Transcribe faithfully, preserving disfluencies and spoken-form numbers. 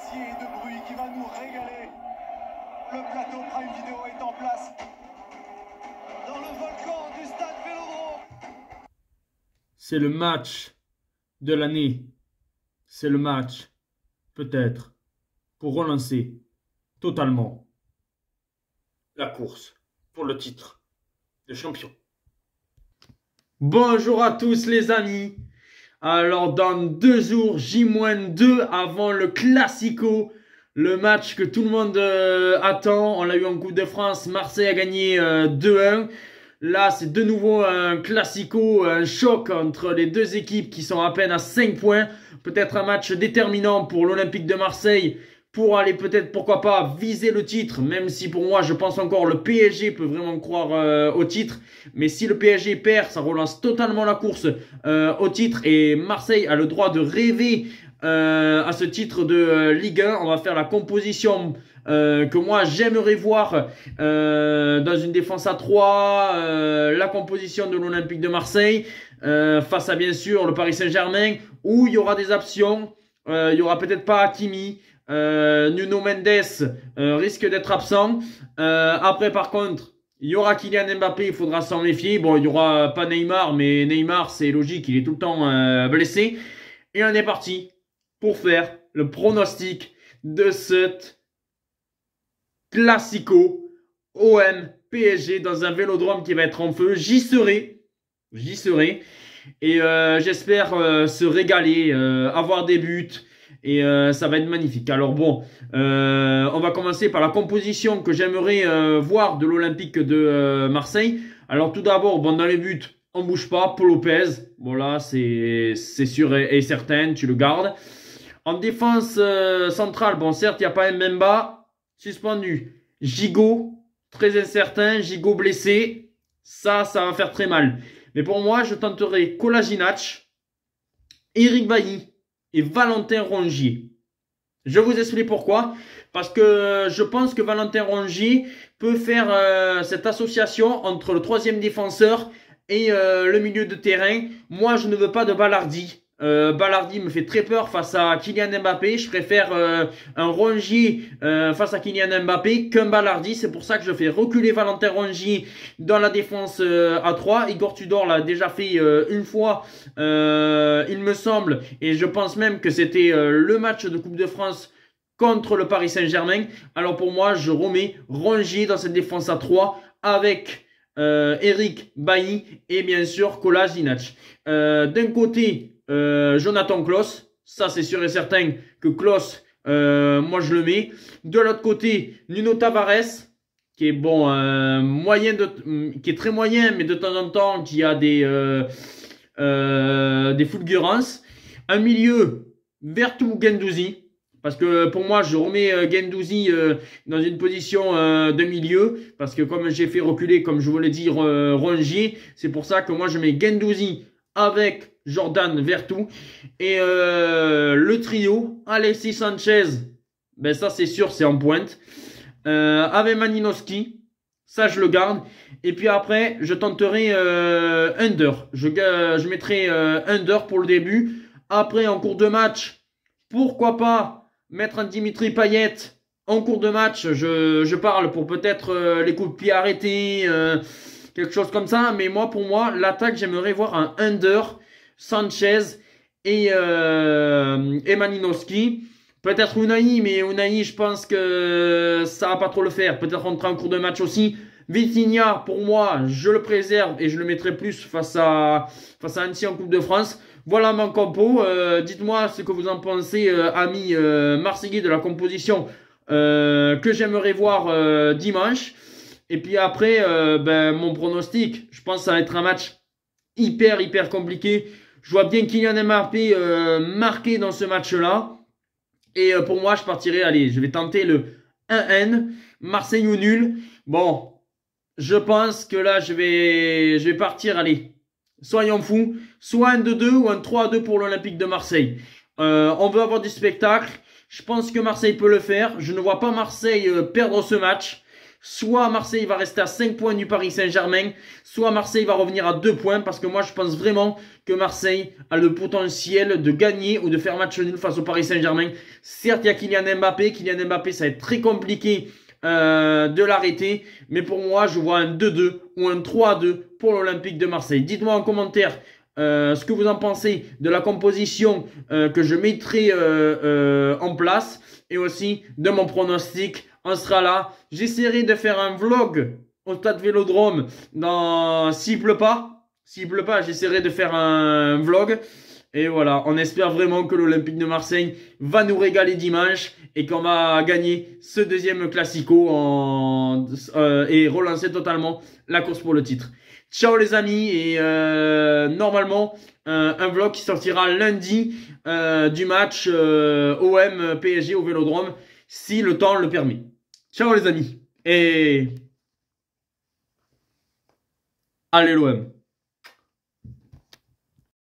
d'acier et de bruit qui va nous régaler. Le plateau Prime Video est en place dans le volcan du stade Vélodrome. C'est le match de l'année. C'est le match, peut-être, pour relancer totalement la course pour le titre de champion. Bonjour à tous les amis. Alors dans deux jours, J deux avant le Classico, le match que tout le monde euh, attend. On l'a eu en Coupe de France, Marseille a gagné euh, deux un. Là c'est de nouveau un Classico, un choc entre les deux équipes qui sont à peine à cinq points. Peut-être un match déterminant pour l'Olympique de Marseille pour aller peut-être, pourquoi pas, viser le titre, même si pour moi je pense encore le P S G peut vraiment croire euh, au titre. Mais si le P S G perd, ça relance totalement la course euh, au titre et Marseille a le droit de rêver euh, à ce titre de euh, Ligue un. On va faire la composition euh, que moi j'aimerais voir euh, dans une défense à trois, euh, la composition de l'Olympique de Marseille euh, face à bien sûr le Paris Saint-Germain où il y aura des options, euh, il y aura peut-être pas Hakimi. Euh, Nuno Mendes euh, risque d'être absent. Euh, après, par contre, il y aura Kylian Mbappé, il faudra s'en méfier. Bon, il y aura pas Neymar, mais Neymar, c'est logique, il est tout le temps euh, blessé. Et on est parti pour faire le pronostic de cette Classico O M P S G dans un Vélodrome qui va être en feu. J'y serai, j'y serai. Et euh, j'espère euh, se régaler, euh, avoir des buts. Et euh, ça va être magnifique. Alors bon, euh, on va commencer par la composition que j'aimerais euh, voir de l'Olympique de euh, Marseille. Alors tout d'abord, bon, dans les buts, on bouge pas. Paul Lopez, bon là c'est sûr et, et certain, tu le gardes. En défense euh, centrale, bon certes il n'y a pas Mbemba, suspendu. Gigot, très incertain, Gigot blessé. Ça, ça va faire très mal. Mais pour moi, je tenterai Kolasinac, Eric Bailly et Valentin Rongier. Je vous explique pourquoi. Parce que je pense que Valentin Rongier peut faire euh, cette association entre le troisième défenseur et euh, le milieu de terrain. Moi, je ne veux pas de Balardi. Euh, Balardi me fait très peur face à Kylian Mbappé. Je préfère euh, un Rongier euh, face à Kylian Mbappé qu'un Balardi. C'est pour ça que je fais reculer Valentin Rongier dans la défense euh, à trois. Igor Tudor l'a déjà fait euh, une fois, euh, il me semble. Et je pense même que c'était euh, le match de Coupe de France contre le Paris Saint-Germain. Alors pour moi, je remets Rongier dans cette défense à trois avec euh, Eric Bailly et bien sûr Kolasinac. Euh, D'un côté, Euh, Jonathan Klaus, ça c'est sûr et certain que Klaus, euh, moi je le mets. De l'autre côté, Nuno Tavares, qui est bon, euh, moyen de, qui est très moyen, mais de temps en temps qui a des euh, euh, des fulgurances. Un milieu, Vertou Guendouzi, parce que pour moi je remets euh, Guendouzi euh, dans une position euh, de milieu, parce que comme j'ai fait reculer, comme je voulais dire, euh, Rongier, c'est pour ça que moi je mets Guendouzi avec Jordan Vertou. Et euh, le trio, Alexis Sanchez, ben ça c'est sûr, c'est en pointe. Euh, avec Malinowski, ça je le garde. Et puis après, je tenterai euh, Under. Je, euh, je mettrai euh, Under pour le début. Après, en cours de match, pourquoi pas mettre un Dimitri Payet en cours de match. Je, je parle pour peut-être euh, les coups de pied arrêtés, euh, quelque chose comme ça. Mais moi, pour moi, l'attaque, j'aimerais voir un Under, Sanchez et, euh, et Malinowski. Peut-être Unai, mais Unai, je pense que ça va pas trop le faire. Peut-être rentrer en cours de match aussi. Vitinha, pour moi, je le préserve et je le mettrai plus face à, face à Annecy en Coupe de France. Voilà mon compo. Euh, Dites-moi ce que vous en pensez, euh, amis euh, marseillais, de la composition euh, que j'aimerais voir euh, dimanche. Et puis après, euh, ben, mon pronostic, je pense que ça va être un match hyper, hyper compliqué. Je vois bien Kylian Mbappé euh, marqué dans ce match-là. Et euh, pour moi, je partirai, allez, je vais tenter le un un, Marseille ou nul. Bon, je pense que là, je vais, je vais partir, allez, soyons fous, soit un deux deux ou un trois deux pour l'Olympique de Marseille. Euh, on veut avoir du spectacle. Je pense que Marseille peut le faire. Je ne vois pas Marseille euh, perdre ce match. Soit Marseille va rester à cinq points du Paris Saint-Germain, soit Marseille va revenir à deux points parce que moi je pense vraiment que Marseille a le potentiel de gagner ou de faire match nul face au Paris Saint-Germain. Certes, il y a Kylian Mbappé. Kylian Mbappé, ça va être très compliqué euh, de l'arrêter. Mais pour moi, je vois un deux deux ou un trois à deux pour l'Olympique de Marseille. Dites-moi en commentaire euh, ce que vous en pensez de la composition euh, que je mettrai euh, euh, en place et aussi de mon pronostic. On sera là. J'essaierai de faire un vlog au stade Vélodrome dans... s'il pleut pas. S'il pleut pas, j'essaierai de faire un vlog. Et voilà, on espère vraiment que l'Olympique de Marseille va nous régaler dimanche et qu'on va gagner ce deuxième Classico en, euh, et relancer totalement la course pour le titre. Ciao les amis et euh, normalement euh, un vlog qui sortira lundi euh, du match euh, O M P S G au Vélodrome si le temps le permet. Ciao les amis et allez l'O M.